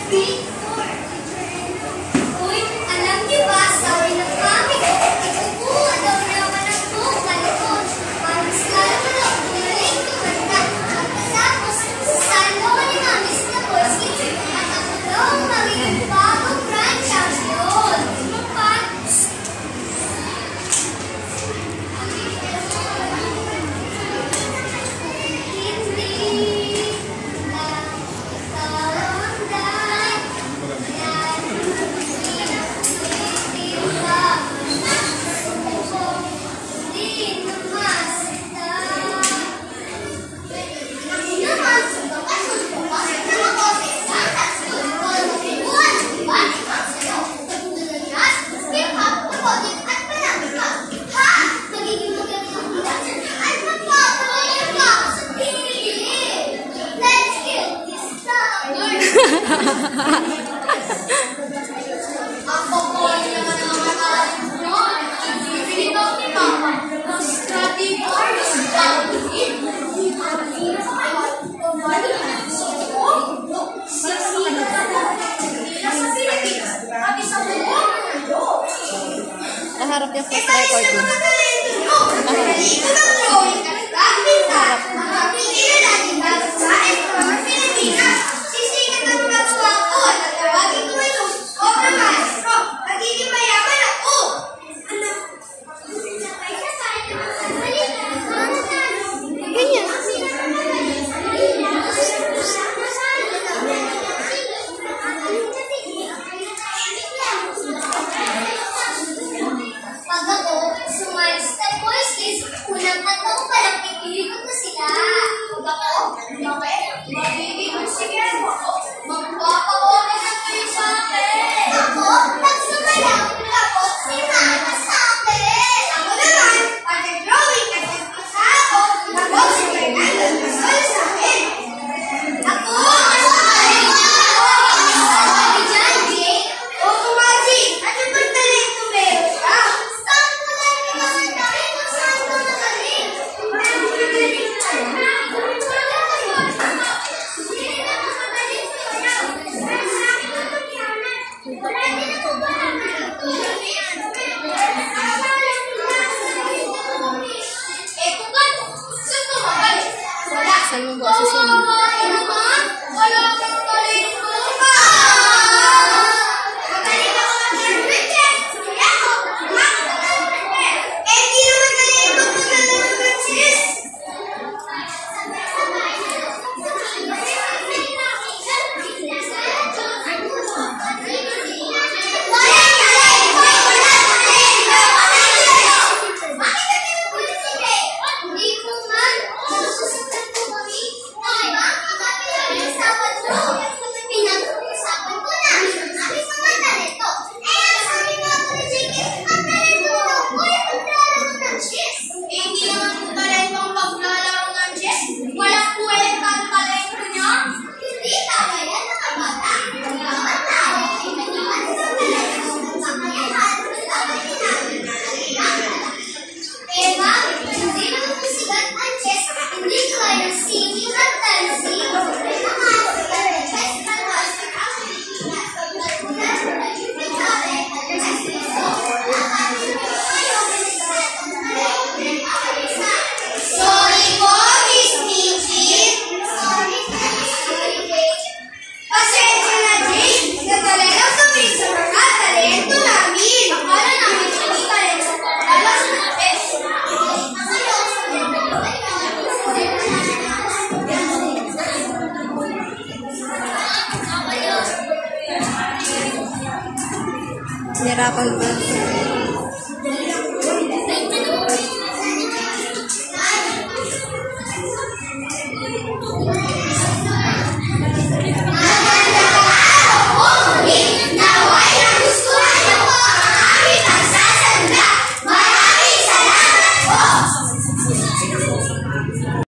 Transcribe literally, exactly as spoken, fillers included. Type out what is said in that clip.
Uy, alam niyo ba, sabi ng mami ko, ikukuha daw naman ang buong balkon. Parang skala mo daw, pinaling kumanda. Pagkatapos, salo ni mami sa Boys Kids. At ako daw ang magiging bagong grand champion. Ako po ay naman ang mga nyo. Ibibigito ni Mama. Stradivarius Gaudium. Siksika na nila sa Pilipinas. Pati sa buong mundo. Naharap yung first record mo. Dito ng drawing at graphic na mga pinili natin dapat sa mga Pilipinas. Sisikat ang magawa ko at tawagin ko ito. O na maestro, magiging mayaman ako. Ano? Ganyan. Pag ako sumali sa Boys Kids, unang ataw pa lang ikilikot na sila. Pag ako, bakit? Magiging sige ako. Magpapawala na kayo sa akin. Ako, pag sumayaw, ako si Mama sa akin. Ako naman, pag nag-drawing at nagpasa ako, ako si Fernando Pasol sa akin. Ako, ako, sabi dyan, Jay. Oo, Maji, ano bang talento meron ka? Saan ko lang naman talento? Saan ko magaling? Parang magaling ka na. Wala kayo. Hindi naman magaling sa iyo. Pero sa akin ang pagyanan. Wala din ako ba? Eh, kung ano, saan ko magaling? Wala. Saan mo ba susunod? Ay, naman. Wala akong talento. Magaling ako mag-chess. Kaya ako, mag-chess. Eh, di naman talento ko na lang mag-chess. Walang kwenta ang talento niya. Hindi tama yan, mga bata. Dapat tayo ay maniwan sa talento ng kakayahan at dapat namin nakalilangan. Eh, bakit? Hindi naman masigat ang chess. Hindi kaya ng singing at dancing. Naman, ang chess na was ang Pilipinas. Pagkakulan na yung pinare at chess nito. Ang ating kayo, pinagkakatang talento ng kakalisa. Sorry po, Miss Michi. Sorry, sorry, Jane. Pasensya na, Jane. Nagdala lang kami sa mga talento namin. Akala namin hindi talento ko. Lalo sa mga pets. Nirapan ba?